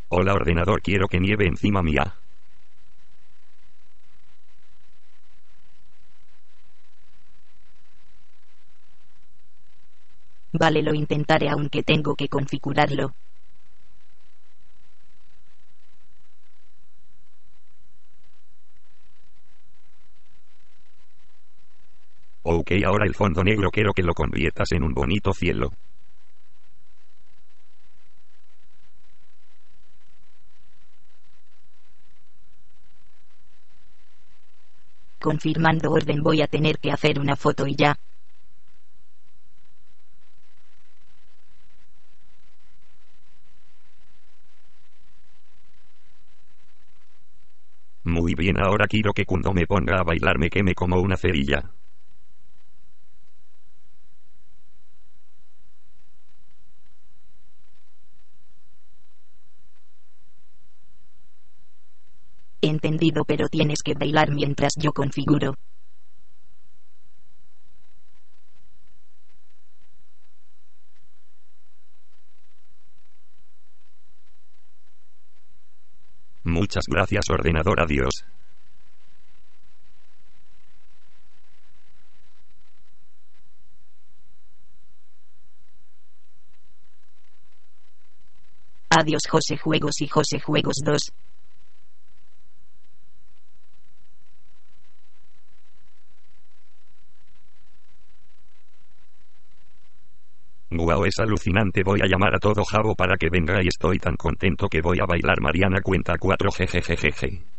Hola ordenador, quiero que nieve encima mía. Vale, lo intentaré aunque tengo que configurarlo. Ok, ahora el fondo negro quiero que lo conviertas en un bonito cielo. Confirmando orden, voy a tener que hacer una foto y ya. Muy bien, ahora quiero que cuando me ponga a bailar me queme como una cerilla. Entendido, pero tienes que bailar mientras yo configuro. Muchas gracias ordenador, adiós. Adiós José Juegos y José Juegos 2. Guau, es alucinante, voy a llamar a todo Jabo para que venga y estoy tan contento que voy a bailar. Mariana cuenta 4 jejejejeje.